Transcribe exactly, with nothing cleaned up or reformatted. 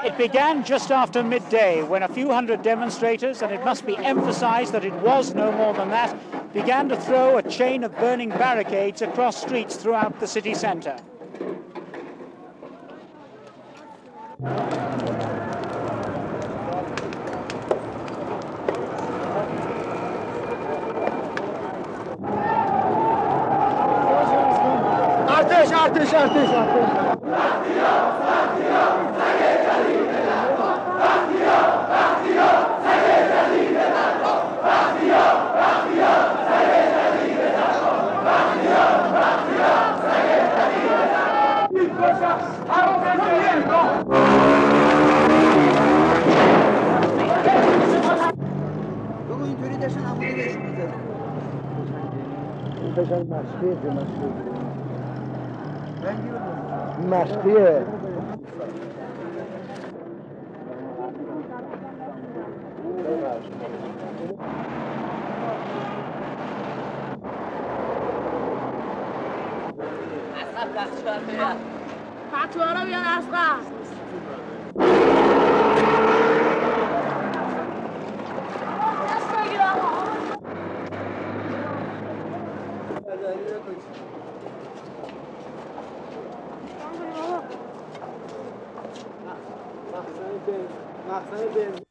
It began just after midday when a few hundred demonstrators, and it must be emphasized that it was no more than that, began to throw a chain of burning barricades across streets throughout the city center. Ateş, ateş, ateş, ateş. بگو اینطوری داشتن همونی بهش میزدن بشن مشقیه مشقیه مشقیه پتوارا بیان اصلا مخزن بنزین